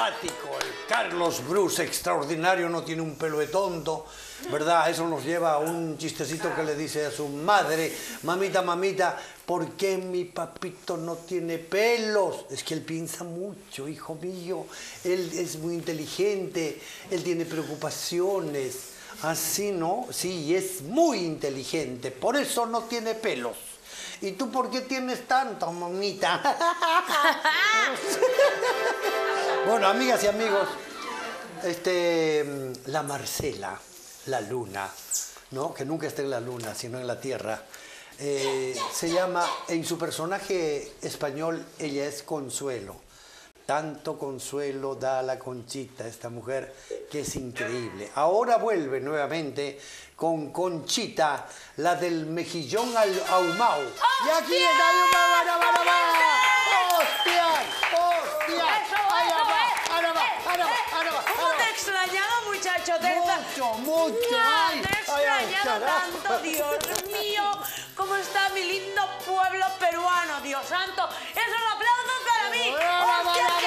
simpático, el Carlos Bruce extraordinario, no tiene un pelo de tonto, ¿verdad? Eso nos lleva a un chistecito que le dice a su madre: mamita, mamita, ¿por qué mi papito no tiene pelos? Es que él piensa mucho, hijo mío, él es muy inteligente, él tiene preocupaciones. Así, ¿no? Sí, es muy inteligente, por eso no tiene pelos. ¿Y tú por qué tienes tanto, mamita? Bueno, amigas y amigos, la Marcela, la luna, ¿no? Que nunca está en la luna, sino en la tierra. Se llama, en su personaje español, ella es Consuelo. Tanto consuelo da la Conchita, esta mujer, que es increíble. Ahora vuelve nuevamente con Conchita, la del mejillón ahumado. Y aquí está Ahumao. ¡Hostia! ¡Hostia! ¡Ahora va! ¿Cómo te he extrañado, muchacho? Mucho. Te he extrañado tanto, Dios mío. ¿Cómo está mi lindo pueblo peruano, Dios santo? ¡Esos aplausos para mí! ¡Hostia, que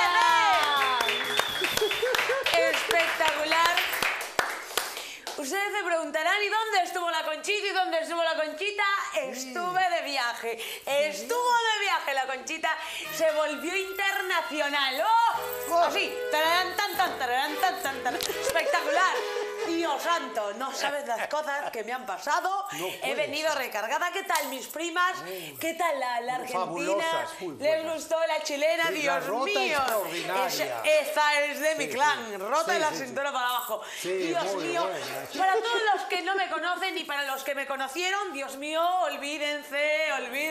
ya regresé! ¡Espectacular! Ustedes se preguntarán, ¿y dónde estuvo la Conchita? ¿Y dónde estuvo la Conchita? Estuve de viaje. Estuvo de viaje la Conchita. Se volvió internacional. ¡Oh! Así. Tararán, tan, tan. Espectacular. Dios santo, no sabes las cosas que me han pasado. He venido recargada. ¿Qué tal mis primas? ¿Qué tal la argentina? ¿Les gustó la chilena? Sí, Dios mío. Esa es de mi clan. Rota de la cintura para abajo. Dios mío. Para todos los que no me conocen y para los que me conocieron, Dios mío, olvídense.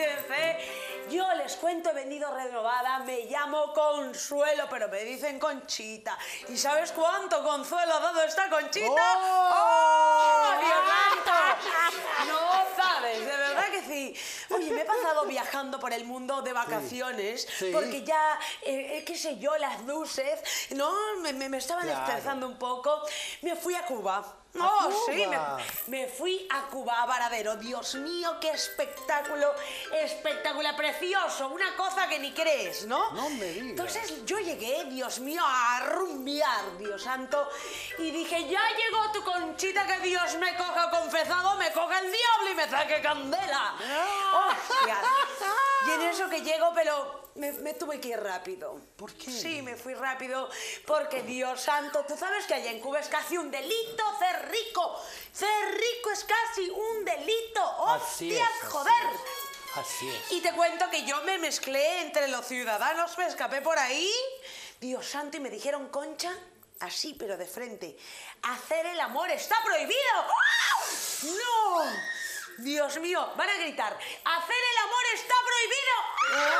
Yo les cuento, he venido renovada, me llamo Consuelo, pero me dicen Conchita. ¿Y sabes cuánto consuelo ha dado esta Conchita? ¡Oh, Dios santo! No sabes, de verdad que sí. Oye, me he pasado viajando por el mundo de vacaciones, porque ya, qué sé yo, las luces, ¿no? Me estaban estresando un poco. Me fui a Cuba. Sí, me fui a Cuba, a Varadero. Dios mío, qué espectáculo, espectacular, precioso, una cosa que ni crees, ¿no? No me digas. Entonces yo llegué, Dios mío, a rumbear, Dios santo, y dije, ya llegó tu Conchita, que Dios me coja confesado, me coja el diablo y me saque candela. ¡Hostia! Y en eso que llego, pero me tuve que ir rápido. ¿Por qué? Sí, me fui rápido porque, Dios santo, tú sabes que allá en Cuba es casi un delito ser rico. Ser rico es casi un delito. ¡Hostias, joder! Así es. Y te cuento que yo me mezclé entre los ciudadanos, me escapé por ahí, Dios santo, y me dijeron, Concha, así, pero de frente, hacer el amor está prohibido. ¡No! Dios mío, van a gritar, hacer el amor está prohibido.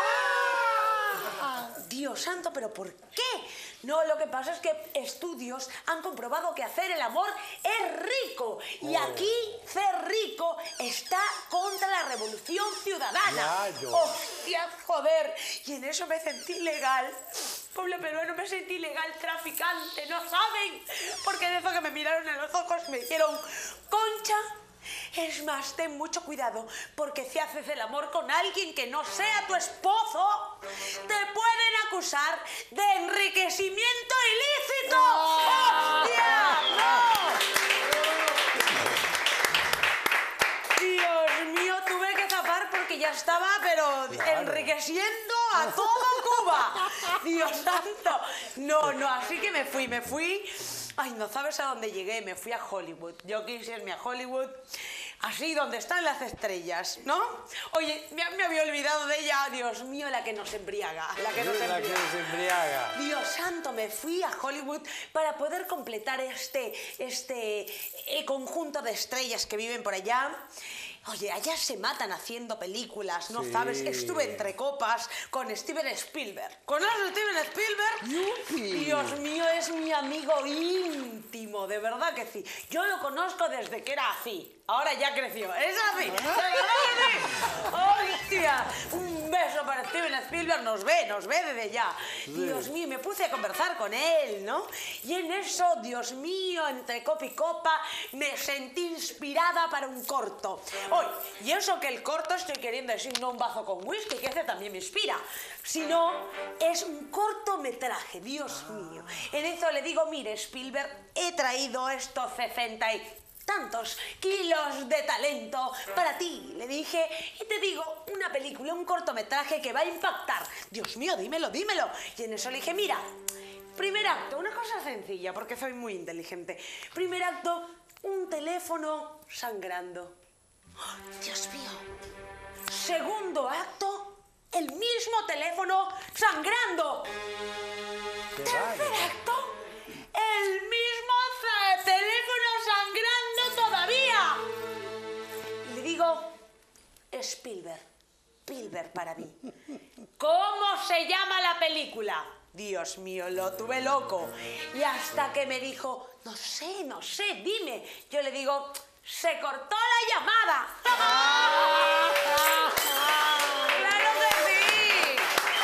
Dios santo, ¿pero por qué? No, lo que pasa es que estudios han comprobado que hacer el amor es rico. Y aquí ser rico está contra la revolución ciudadana. ¡Hostia, joder! Y en eso me sentí legal. Pueblo peruano, me sentí legal, traficante, ¿no saben? Porque de eso que me miraron en los ojos me dijeron, Concha, es más, ten mucho cuidado, porque si haces el amor con alguien que no sea tu esposo, te pueden acusar de enriquecimiento ilícito. ¡Hostia! ¡No! Dios mío, tuve que zafar porque ya estaba, pero enriqueciendo a todo Cuba. Dios santo. No, así que me fui. Ay, no sabes a dónde llegué, me fui a Hollywood. Yo quise irme a Hollywood, así donde están las estrellas, ¿no? Oye, me había olvidado de ella, Dios mío, la que nos embriaga, la que nos embriaga. Dios santo, me fui a Hollywood para poder completar este conjunto de estrellas que viven por allá. Oye, allá se matan haciendo películas, ¿no sabes? Estuve entre copas con Steven Spielberg. ¿Conoces a Steven Spielberg? ¡Yupi! Dios mío, es mi amigo íntimo, de verdad que sí. Yo lo conozco desde que era así. Ahora ya creció. Es así. ¿De verdad que sí? ¡Hostia! Un beso para Steven Spielberg. Nos ve desde ya. Sí. Dios mío, me puse a conversar con él, ¿no? Y en eso, Dios mío, entre copa y copa, me sentí inspirada para un corto. Hoy, y eso que el corto estoy queriendo decir no un vaso con whisky, que ese también me inspira, sino es un cortometraje, Dios mío. En eso le digo, mire, Spielberg, he traído estos 60 y tantos kilos de talento para ti, le dije, y te digo, una película, un cortometraje que va a impactar. Dios mío, dímelo, dímelo. Y en eso le dije, mira, primer acto, una cosa sencilla, porque soy muy inteligente. Primer acto, un teléfono sangrando. ¡Oh, Dios mío! Segundo acto, el mismo teléfono sangrando. Tercer acto, el mismo teléfono sangrando todavía. Y le digo, Spielberg para mí. ¿Cómo se llama la película? Dios mío, lo tuve loco. Y hasta que me dijo, no sé, dime. Yo le digo, se cortó la llamada. ¡Claro que sí!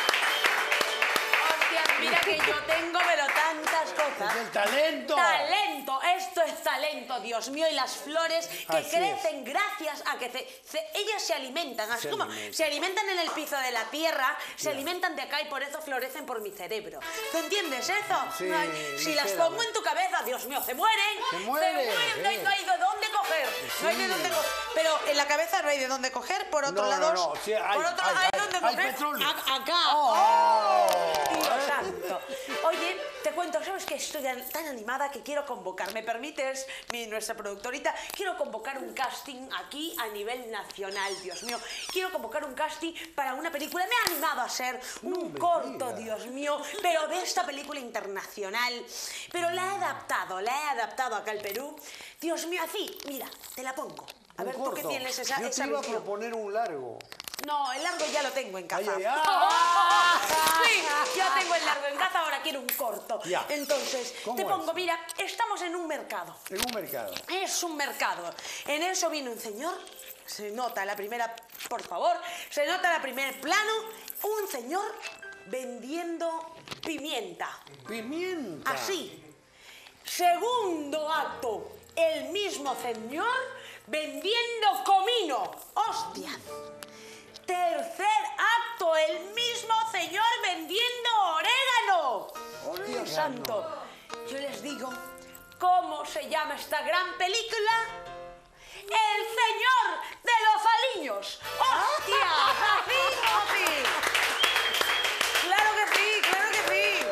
Hostia, mira que yo tengo, pero tantas cosas. ¡Es el talento! ¡Talento! Esto es talento, Dios mío. Y las flores que Así crecen gracias a que ellas se alimentan. Así como se alimentan en el piso de la tierra, se alimentan de acá y por eso florecen por mi cerebro. ¿Tú entiendes eso? Sí, Ay, si las ligera. pongo en tu cabeza, Dios mío, se mueren. Se mueren, no hay de dónde coger. No hay de dónde coger. Pero en la cabeza no hay de dónde coger. Por otro lado, No, sí, hay, por otro lado, hay dónde hay coger. petróleo. Acá. ¡Oh! Dios santo. Oye, te cuento, ¿sabes qué? Estoy tan animada que quiero convocar. ¿Me permites, nuestra productorita? Quiero convocar un casting aquí a nivel nacional, Dios mío. Quiero convocar un casting para una película. Me he animado a hacer un corto, Dios mío, pero de esta película internacional. Pero la he adaptado acá al Perú. Dios mío, así, mira, te la pongo. A ver, tú que tienes esa Yo te iba a visión. proponer un largo. No, el largo ya lo tengo en casa. Ay, ay, ay. Sí, ya tengo el largo en casa, ahora quiero un corto. Ya. Entonces, ¿Cómo te pongo, es? mira, estamos en un mercado. En un mercado. Es un mercado. En eso viene un señor, se nota la primera, por favor, se nota la primer plano, un señor vendiendo pimienta. Pimienta. Así. Segundo acto, el mismo señor vendiendo comino. ¡Hostia! Tercer acto, el mismo señor vendiendo orégano. Dios santo. Yo les digo, ¿cómo se llama esta gran película? ¡El Señor de los Aliños! ¡Hostia! ¡Así! ¡Claro que sí! ¡Claro que sí!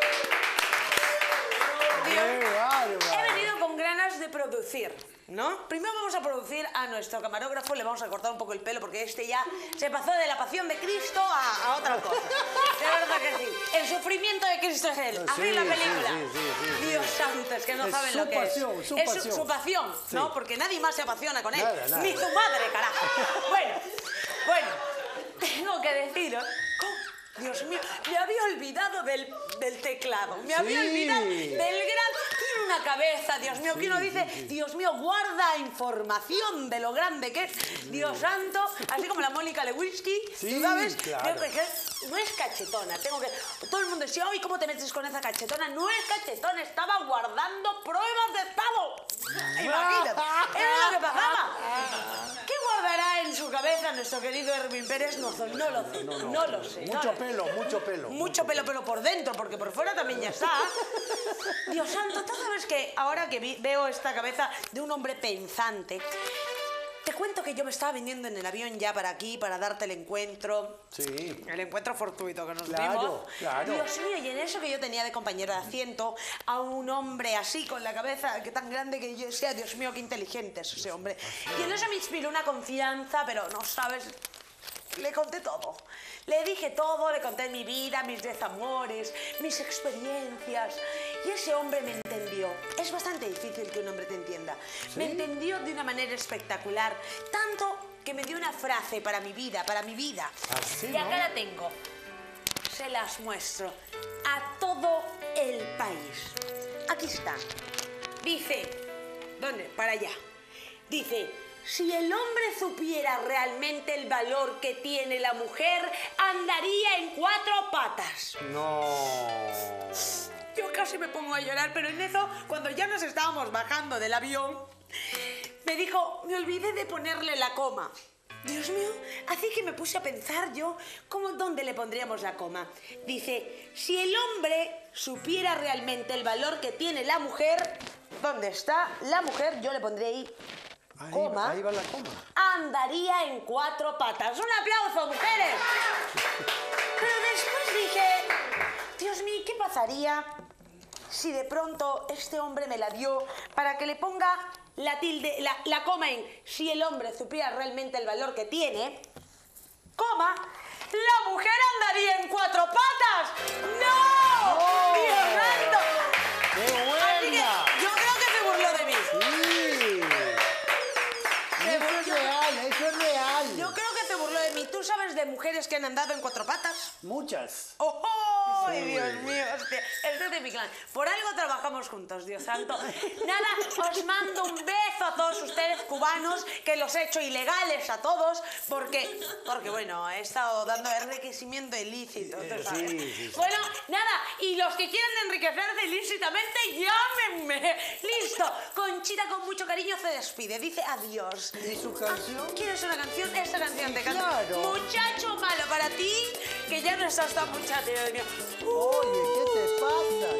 ¡Qué bárbaro! He venido con ganas de producir, ¿no? Primero vamos a producir a nuestro camarógrafo, le vamos a cortar un poco el pelo porque este ya se pasó de la pasión de Cristo a otra cosa. De verdad que sí. El sufrimiento de Cristo es él. Así Sí, la película. sí. Dios santo, es que no Es saben su lo que pasión, es. su Es pasión. su pasión, ¿no? Sí. Porque nadie más se apasiona con él. Nada. Ni su madre, carajo. Bueno, tengo que deciros... Dios mío, me había olvidado del teclado, me había Sí. olvidado del gran... Tiene una cabeza, Dios mío, que uno dice, Dios mío, guarda información de lo grande que es, Dios santo, así como la Mónica Lewinsky, Sí, ¿tú sabes? claro. No es cachetona, todo el mundo decía, ay, ¿cómo te metes con esa cachetona? No es cachetona, estaba guardando pruebas de estado. Imagínate, era lo que pasaba. ¿Qué guardará en su cabeza nuestro querido Erwin Pérez? No lo sé. Mucho pelo. Mucho pelo, pero por dentro, porque por fuera también ya está. Dios santo, tú sabes que ahora que veo esta cabeza de un hombre pensante, te cuento que yo me estaba vendiendo en el avión ya para aquí, para darte el encuentro. Sí. El encuentro fortuito que nos Claro, dimos. claro. Dios mío, y en eso que yo tenía de compañero de asiento a un hombre así con la cabeza que tan grande que yo decía, Dios mío, qué inteligente es ese hombre. Y en eso me inspiró una confianza, pero no sabes... Le conté todo. Le dije todo, le conté mi vida, mis desamores, mis experiencias. Y ese hombre me entendió. Es bastante difícil que un hombre te entienda. ¿Sí? Me entendió de una manera espectacular. Tanto que me dio una frase para mi vida, Así, y acá ¿no? la tengo. Se las muestro a todo el país. Aquí está. Dice, ¿dónde? Para allá. Dice, si el hombre supiera realmente el valor que tiene la mujer, andaría en 4 patas. No. Yo casi me pongo a llorar, pero en eso, cuando ya nos estábamos bajando del avión, me dijo, me olvidé de ponerle la coma. Dios mío, así que me puse a pensar yo, ¿dónde le pondríamos la coma? Dice, si el hombre supiera realmente el valor que tiene la mujer, ¿dónde está la mujer? Yo le pondré ahí, coma. Ahí va la coma. Andaría en 4 patas. ¡Un aplauso, mujeres! Pero después dije, Dios mío, ¿qué pasaría si de pronto este hombre me la dio para que le ponga la tilde, la coma en si el hombre supiera realmente el valor que tiene, coma, la mujer andaría en 4 patas? ¡No! ¡Oh! ¡Dios santo! ¡Qué buena! Así que yo creo que se burló de mí. Sí. Eso es real, eso es real. Yo creo que se burló de mí. ¿Tú sabes de mujeres que han andado en 4 patas? Muchas. ¡Oh! ¡Ay, Dios mío! Hostia, esto es de mi clan. Por algo trabajamos juntos, Dios santo. Nada, os mando un beso a todos ustedes cubanos, que los he hecho ilegales a todos, porque bueno, he estado dando enriquecimiento ilícito, tú sabes. Sí. Bueno, nada, y los que quieran enriquecerse ilícitamente, llámenme. Listo. Conchita con mucho cariño se despide, dice adiós. ¿Y su canción? ¿Quieres una canción? Esta canción te canto. Claro. Muchacho malo para ti, que ya no estás tan muchacho, Dios mío. Oye, ¿qué te pasa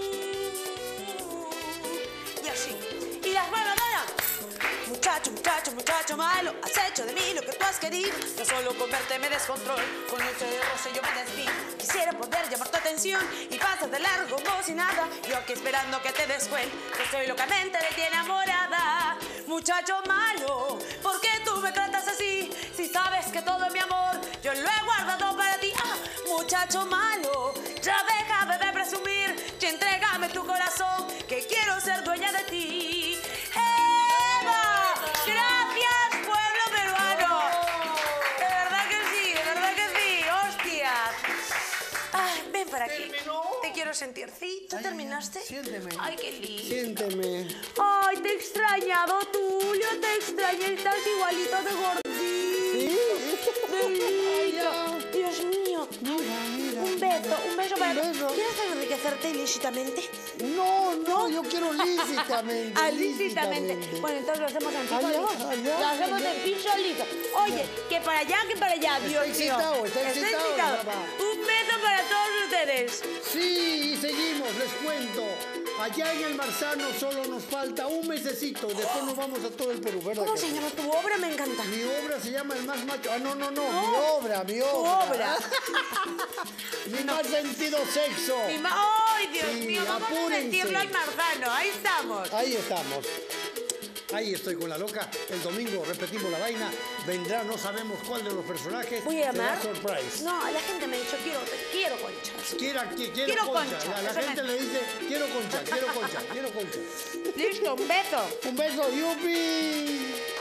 ya? Y así. Y las manos, nada. Muchacho, muchacho, muchacho malo, has hecho de mí lo que tú has querido. No solo con verte me descontrol, con luce de roce yo me desvío. Quisiera poder llamar tu atención y pasas de largo como si nada. Yo aquí esperando que te des cuenta que estoy locamente de ti enamorada. Muchacho malo, ¿por qué tú me tratas así? Si sabes que todo mi amor yo lo he guardado para ti. Ah, muchacho malo, ya déjame de presumir y entrégame tu corazón, que quiero ser dueña de ti. ¡Eva! ¡Gracias, pueblo peruano! De verdad que sí, de verdad que sí. ¡Hostias! Ay, ven para aquí. ¿Terminó? Te quiero sentir. ¿Sí? ¿Tú terminaste? Siénteme. Ay, qué lindo. Siénteme. Ay, te he extrañado, Tulio, te extrañé. Estás igualito de gordito. ¿Sí? De lindo. Dios mío. Mira. Un beso para ti. Un beso. ¿Quieres enriquecerte ilícitamente? No, yo quiero lícitamente. Ah, lícitamente. Bueno, entonces lo hacemos en piso liso. Lo hacemos en piso liso. Oye, que para allá, Dios mío. excitado, está excitado, papá. Un beso para todos ustedes. Sí, y seguimos, les cuento. Allá en el Marzano solo nos falta un mesecito. Después nos vamos a todo el Perú, ¿verdad? ¿Cómo que se sí? llama tu obra? Me encanta. Mi obra se llama El Más Macho. Ah, no. Mi obra. Tu obra. Mi más sentido sexo. ¡Ay, Dios Sí, mío! Vamos a apúrense. sentirlo al Marzano. Ahí estamos. Ahí estamos. Ahí estoy con la loca. El domingo repetimos la vaina. Vendrá, no sabemos cuál de los personajes. Voy a llamar. Será surprise. No, la gente me ha dicho, quiero conchas. Quiero concha. concha. La Eso gente me- le dice, quiero concha. Listo, un beso. Un beso, yupi.